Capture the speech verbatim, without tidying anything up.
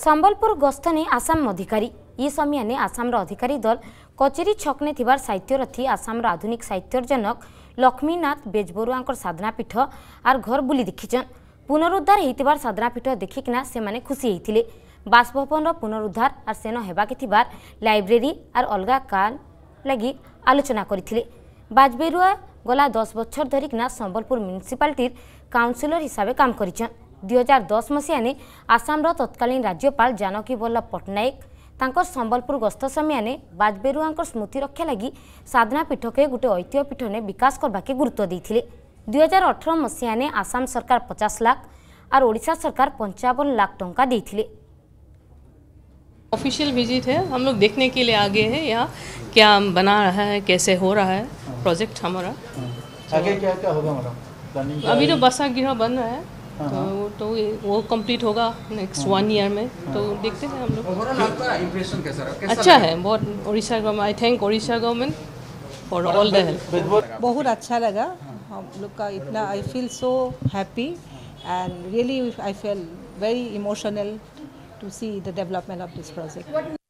संबलपुर गस्त ने आसाम अधिकारी ये समय ने आसाम अधिकारी दल कचेरी छक ने थिबार साहित्य रथी आसाम आधुनिक साहित्य जनक लक्ष्मीनाथ बेजबरुआ साधना पीठ आर घर बुली देखीचन। पुनरुद्धार होइतिबार साधना पीठ देखिकिना से माने खुशी होइतिले। बासभवन पुनरुद्धार आर सेन हेबाके थिबार लाइब्रेरी आर अलगा काल लगी आलोचना करथिले। बाजबेरुआ गला दस बछर धरिकिना संबलपुर म्युनिसिपालिटी काउंसिलर हिसाब काम करिछन। दुई हजार दस मसीहा ने आसाम तत्कालीन राज्यपाल जानकी वल्लभ पट्टनायक तांकर संबलपुर गस्त समय ने बाजबेरुआ स्मृति रक्षा लगी साधना पीठ के गोटे ऐतिह्य पीठ ने विकास करवाके गुरुत्व देथिले। दुई हजार अठर मसीहा ने आसाम सरकार पचास लाख और ओडिशा सरकार पंचावन लाख टंका देथिले। ऑफिशियल विजिट है, हम लोग देखने के लिए आगे हैं यहाँ क्या बना रहा है, कैसे हो रहा है प्रोजेक्ट हमारा। आगे क्या क्या होगा मैडम? अभी तो बसा गृह बन रहा है तो तो वो कंप्लीट होगा नेक्स्ट वन ईयर में, तो देखते हैं हम लोग। आपका इंप्रेशन कैसा रहा? अच्छा है बहुत। Orissa government, I thank Orissa government for all the help. बहुत अच्छा लगा हम लोग का इतना। I feel so happy and really I feel very emotional to see the development of this project.